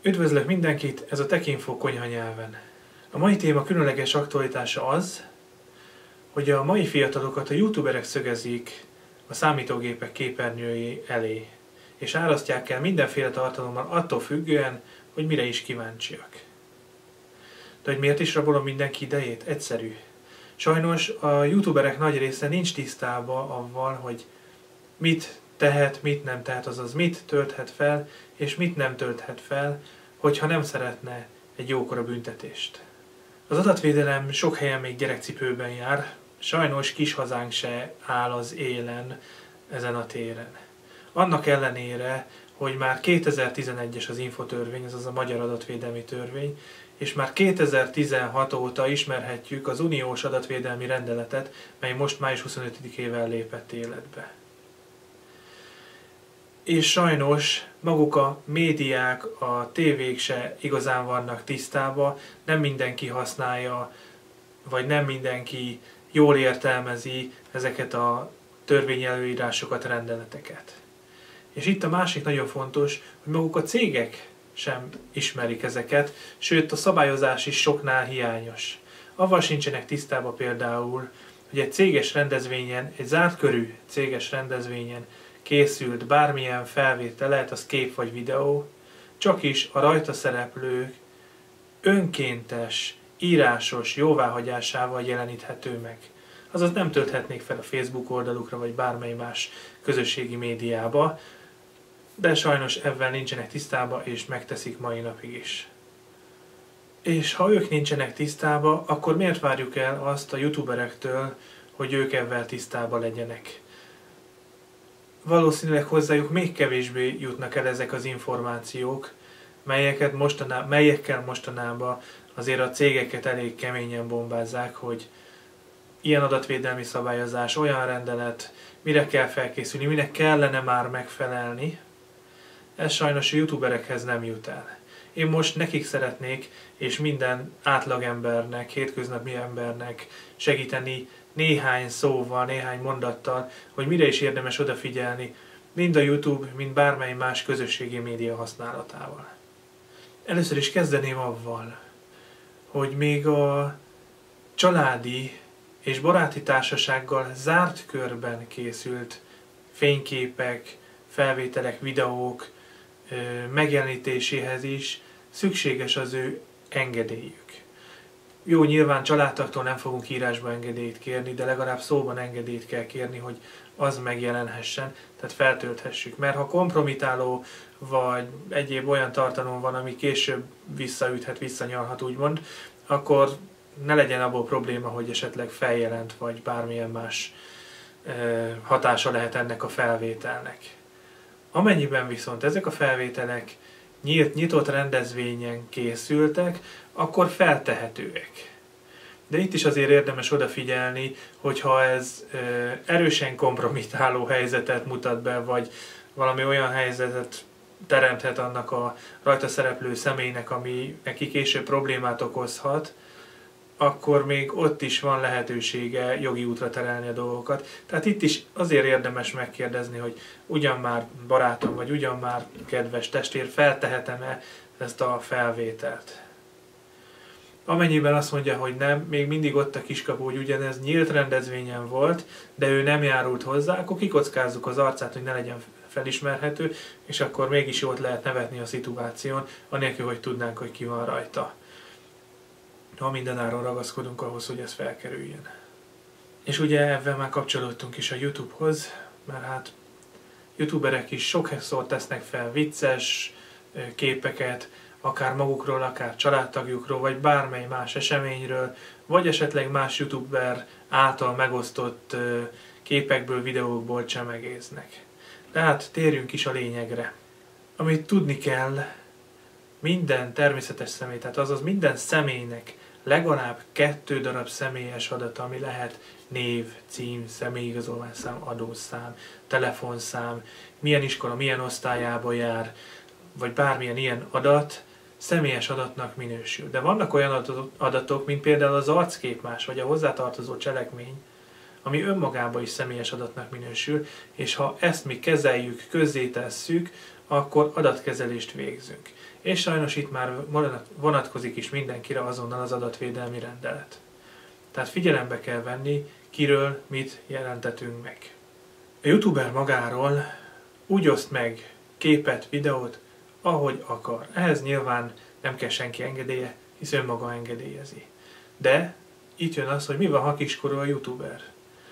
Üdvözlök mindenkit, ez a Techinfo konyha nyelven. A mai téma különleges aktualitása az, hogy a mai fiatalokat a youtuberek szögezik a számítógépek képernyői elé, és árasztják el mindenféle tartalommal attól függően, hogy mire is kíváncsiak. De hogy miért is rabolom mindenki idejét? Egyszerű. Sajnos a youtuberek nagy része nincs tisztában avval, hogy mit tehet, mit nem tehet, azaz mit tölthet fel, és mit nem tölthet fel, hogyha nem szeretne egy jókora büntetést. Az adatvédelem sok helyen még gyerekcipőben jár, sajnos kis hazánk se áll az élen ezen a téren. Annak ellenére, hogy már 2011-es az infotörvény, azaz a Magyar Adatvédelmi Törvény, és már 2016 óta ismerhetjük az uniós adatvédelmi rendeletet, mely most május 25-ével lépett életbe. És sajnos maguk a médiák, a tévék se igazán vannak tisztában, nem mindenki használja, vagy nem mindenki jól értelmezi ezeket a törvényelőírásokat, rendeleteket. És itt a másik nagyon fontos, hogy maguk a cégek sem ismerik ezeket, sőt a szabályozás is soknál hiányos. Avval sincsenek tisztában például, hogy egy céges rendezvényen, egy zárt körű céges rendezvényen készült bármilyen felvétel, lehet az kép vagy videó, csak is a rajta szereplők önkéntes, írásos jóváhagyásával jeleníthető meg. Azaz nem tölthetnék fel a Facebook oldalukra vagy bármely más közösségi médiába, de sajnos ebben nincsenek tisztában, és megteszik mai napig is. És ha ők nincsenek tisztában, akkor miért várjuk el azt a youtuberektől, hogy ők ebben tisztában legyenek? Valószínűleg hozzájuk még kevésbé jutnak el ezek az információk, melyekkel mostanában azért a cégeket elég keményen bombázzák, hogy ilyen adatvédelmi szabályozás, olyan rendelet, mire kell felkészülni, minek kellene már megfelelni. Ez sajnos a youtuberekhez nem jut el. Én most nekik szeretnék, és minden átlagembernek, hétköznapi embernek segíteni néhány szóval, néhány mondattal, hogy mire is érdemes odafigyelni, mind a YouTube, mind bármely más közösségi média használatával. Először is kezdeném avval, hogy még a családi és baráti társasággal zárt körben készült fényképek, felvételek, videók megjelenítéséhez is szükséges az ő engedélyük. Jó, nyilván családtagtól nem fogunk írásba engedélyt kérni, de legalább szóban engedélyt kell kérni, hogy az megjelenhessen, tehát feltölthessük. Mert ha kompromitáló vagy egyéb olyan tartalom van, ami később visszaüthet, visszanyalhat úgymond, akkor ne legyen abból probléma, hogy esetleg feljelent, vagy bármilyen más hatása lehet ennek a felvételnek. Amennyiben viszont ezek a felvételek nyitott rendezvényen készültek, akkor feltehetőek. De itt is azért érdemes odafigyelni, hogyha ez erősen kompromitáló helyzetet mutat be, vagy valami olyan helyzetet teremthet annak a rajta szereplő személynek, ami neki később problémát okozhat, akkor még ott is van lehetősége jogi útra terelni a dolgokat. Tehát itt is azért érdemes megkérdezni, hogy ugyan már barátom, vagy ugyan már kedves testvér, feltehetem-e ezt a felvételt. Amennyiben azt mondja, hogy nem, még mindig ott a kiskapu, hogy ugyanez nyílt rendezvényen volt, de ő nem járult hozzá, akkor kikockázzuk az arcát, hogy ne legyen felismerhető, és akkor mégis jót lehet nevetni a szituáción, anélkül, hogy tudnánk, hogy ki van rajta. Ha mindenáron ragaszkodunk ahhoz, hogy ez felkerüljön. És ugye ebben már kapcsolódtunk is a YouTube-hoz, mert hát youtuberek is sokszor tesznek fel vicces képeket, akár magukról, akár családtagjukról, vagy bármely más eseményről, vagy esetleg más youtuber által megosztott képekből, videókból csemegéznek. Tehát térjünk is a lényegre. Amit tudni kell, minden természetes személy, tehát azaz minden személynek legalább 2 darab személyes adat, ami lehet név, cím, személyigazolványszám, adószám, telefonszám, milyen iskola, milyen osztályába jár, vagy bármilyen ilyen adat, személyes adatnak minősül. De vannak olyan adatok, mint például az arcképmás, vagy a hozzátartozó cselekmény, ami önmagában is személyes adatnak minősül, és ha ezt mi kezeljük, közzétesszük, akkor adatkezelést végzünk. És sajnos itt már vonatkozik is mindenkire azonnal az adatvédelmi rendelet. Tehát figyelembe kell venni, kiről mit jelentetünk meg. A youtuber magáról úgy oszt meg képet, videót, ahogy akar. Ehhez nyilván nem kell senki engedélye, hisz önmaga engedélyezi. De itt jön az, hogy mi van, ha kiskorú a youtuber.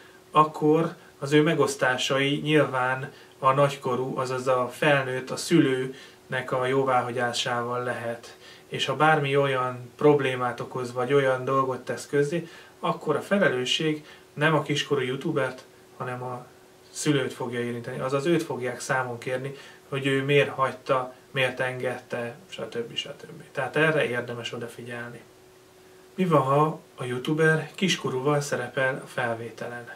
Akkor az ő megosztásai nyilván a nagykorú, azaz a felnőtt, a szülőnek a jóváhagyásával lehet. És ha bármi olyan problémát okoz, vagy olyan dolgot tesz közzé, akkor a felelősség nem a kiskorú youtubert, hanem a szülőt fogja érinteni. Azaz őt fogják számon kérni, hogy ő miért hagyta, miért engedte, stb. Stb. Tehát erre érdemes odafigyelni. Mi van, ha a youtuber kiskorúval szerepel a felvételen?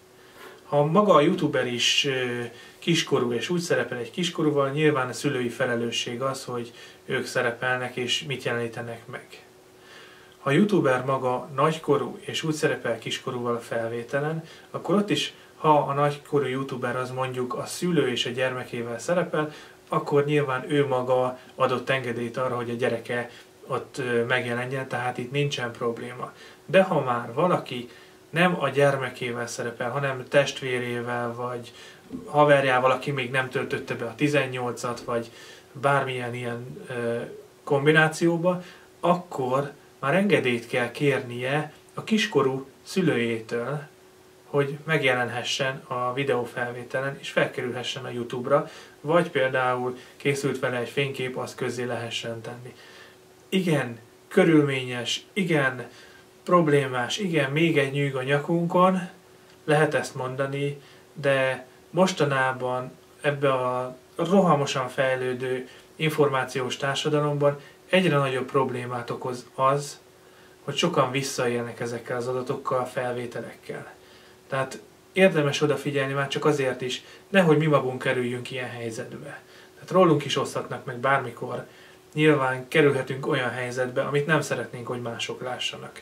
Ha maga a youtuber is kiskorú és úgy szerepel egy kiskorúval, nyilván a szülői felelősség az, hogy ők szerepelnek és mit jelenítenek meg. Ha a youtuber maga nagykorú és úgy szerepel kiskorúval a felvételen, akkor ott is, ha a nagykorú youtuber az mondjuk a szülő és a gyermekével szerepel, akkor nyilván ő maga adott engedélyt arra, hogy a gyereke ott megjelenjen, tehát itt nincsen probléma. De ha már valaki nem a gyermekével szerepel, hanem testvérével, vagy haverjával, aki még nem töltötte be a 18-at, vagy bármilyen ilyen kombinációba, akkor már engedélyt kell kérnie a kiskorú szülőjétől, hogy megjelenhessen a videófelvételen, és felkerülhessen a YouTube-ra, vagy például készült vele egy fénykép, azt közzé lehessen tenni. Igen, körülményes, igen, problémás, igen, még egy nyűg a nyakunkon, lehet ezt mondani, de mostanában ebbe a rohamosan fejlődő információs társadalomban egyre nagyobb problémát okoz az, hogy sokan visszaélnek ezekkel az adatokkal, felvételekkel. Tehát érdemes odafigyelni már csak azért is, nehogy mi magunk kerüljünk ilyen helyzetbe. Tehát rólunk is oszthatnak meg bármikor, nyilván kerülhetünk olyan helyzetbe, amit nem szeretnénk, hogy mások lássanak.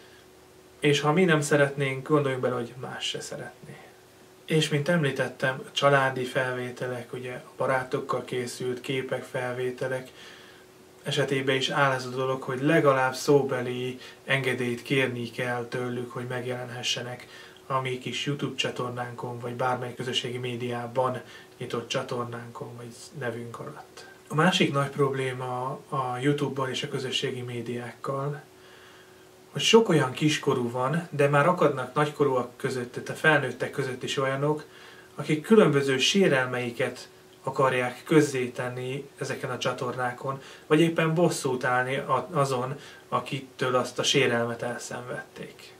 És ha mi nem szeretnénk, gondoljunk bele, hogy más se szeretné. És mint említettem, a családi felvételek, ugye a barátokkal készült képek, felvételek esetében is áll ez a dolog, hogy legalább szóbeli engedélyt kérni kell tőlük, hogy megjelenhessenek a mi kis YouTube csatornánkon, vagy bármely közösségi médiában nyitott csatornánkon, vagy nevünk alatt. A másik nagy probléma a YouTube-ban és a közösségi médiákkal, hogy sok olyan kiskorú van, de már akadnak nagykorúak között, tehát a felnőttek között is olyanok, akik különböző sérelmeiket akarják közzétenni ezeken a csatornákon, vagy éppen bosszút állni azon, akitől azt a sérelmet elszenvedték.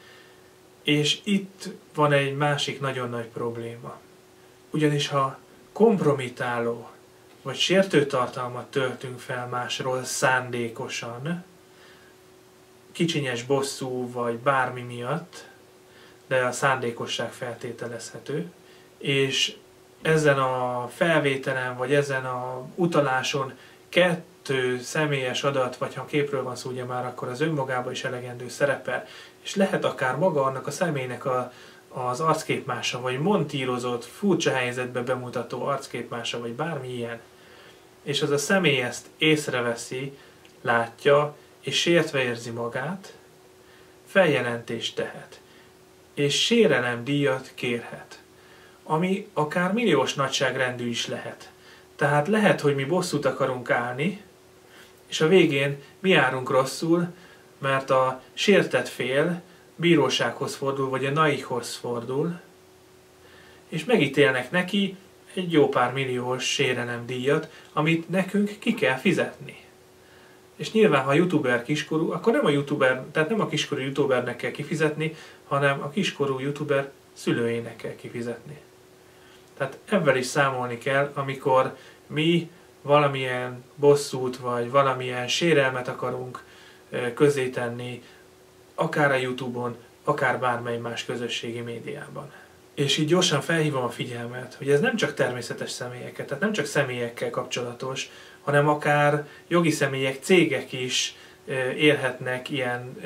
És itt van egy másik nagyon nagy probléma. Ugyanis ha kompromitáló vagy sértő tartalmat töltünk fel másról szándékosan, kicsinyes bosszú vagy bármi miatt, de a szándékosság feltételezhető, és ezen a felvételen, vagy ezen a utaláson 2 személyes adat, vagy ha képről van szó, ugye már akkor az önmagában is elegendő szerepel, és lehet akár maga annak a személynek az arcképmása, vagy montírozott, furcsa helyzetbe bemutató arcképmása, vagy bármi ilyen, és az a személy ezt észreveszi, látja, és sértve érzi magát, feljelentést tehet, és sérelemdíjat kérhet, ami akár milliós nagyságrendű is lehet. Tehát lehet, hogy mi bosszút akarunk állni, és a végén mi járunk rosszul, mert a sértett fél bírósághoz fordul, vagy a NAI-hoz fordul, és megítélnek neki egy jó pár milliós sérelemdíjat, amit nekünk ki kell fizetni. És nyilván, ha a youtuber kiskorú, akkor nem a youtuber, tehát nem a kiskorú youtubernek kell kifizetni, hanem a kiskorú youtuber szülőjének kell kifizetni. Tehát ebben is számolni kell, amikor mi valamilyen bosszút, vagy valamilyen sérelmet akarunk közzétenni, akár a YouTube-on, akár bármely más közösségi médiában. És így gyorsan felhívom a figyelmet, hogy ez nem csak természetes személyeket, tehát nem csak személyekkel kapcsolatos, hanem akár jogi személyek, cégek is élhetnek ilyen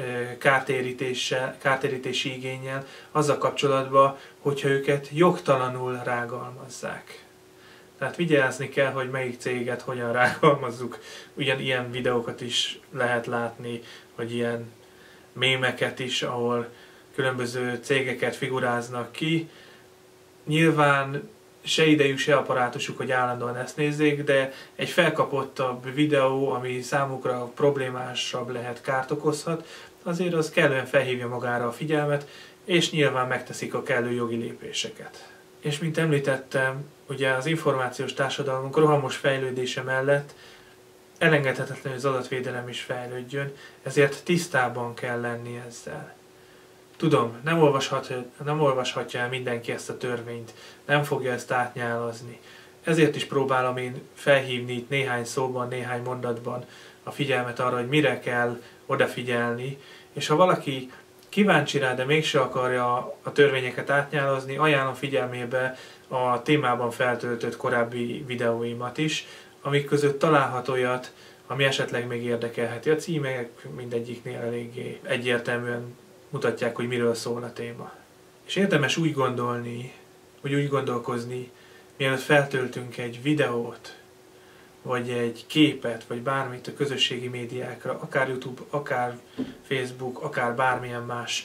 kártérítési igénnyel azzal kapcsolatban, hogyha őket jogtalanul rágalmazzák. Tehát vigyázni kell, hogy melyik céget hogyan rágalmazzuk. Ilyen videókat is lehet látni, vagy ilyen mémeket is, ahol különböző cégeket figuráznak ki. Nyilván se idejük, se apparátusuk, hogy állandóan ezt nézzék, de egy felkapottabb videó, ami számukra problémásabb lehet, kárt okozhat, azért az kellően felhívja magára a figyelmet, és nyilván megteszik a kellő jogi lépéseket. És mint említettem, ugye az információs társadalmunk rohamos fejlődése mellett elengedhetetlen, hogy az adatvédelem is fejlődjön, ezért tisztában kell lenni ezzel. Tudom, nem olvashatja el mindenki ezt a törvényt, nem fogja ezt átnyálazni. Ezért is próbálom én felhívni itt néhány szóban, néhány mondatban a figyelmet arra, hogy mire kell odafigyelni, és ha valaki kíváncsi rá, de mégse akarja a törvényeket átnyálazni, ajánlom figyelmébe a témában feltöltött korábbi videóimat is, amik között találhat olyat, ami esetleg még érdekelheti. A címek mindegyiknél eléggé egyértelműen mutatják, hogy miről szól a téma. És érdemes úgy gondolni, vagy úgy gondolkozni, mielőtt feltöltünk egy videót, vagy egy képet, vagy bármit a közösségi médiákra, akár YouTube, akár Facebook, akár bármilyen más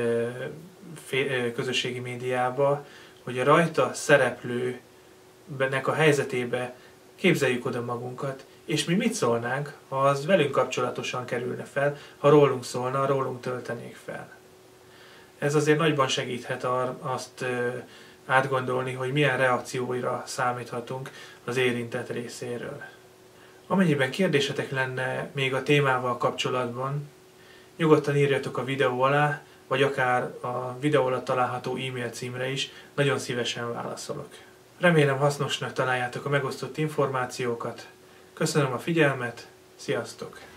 közösségi médiába, hogy a rajta szereplőnek a helyzetébe képzeljük oda magunkat, és mi mit szólnánk, ha az velünk kapcsolatosan kerülne fel, ha rólunk szólna, rólunk töltenék fel. Ez azért nagyban segíthet azt átgondolni, hogy milyen reakcióira számíthatunk az érintett részéről. Amennyiben kérdésetek lenne még a témával kapcsolatban, nyugodtan írjatok a videó alá, vagy akár a videó alatt található e-mail címre is, nagyon szívesen válaszolok. Remélem hasznosnak találjátok a megosztott információkat. Köszönöm a figyelmet, sziasztok!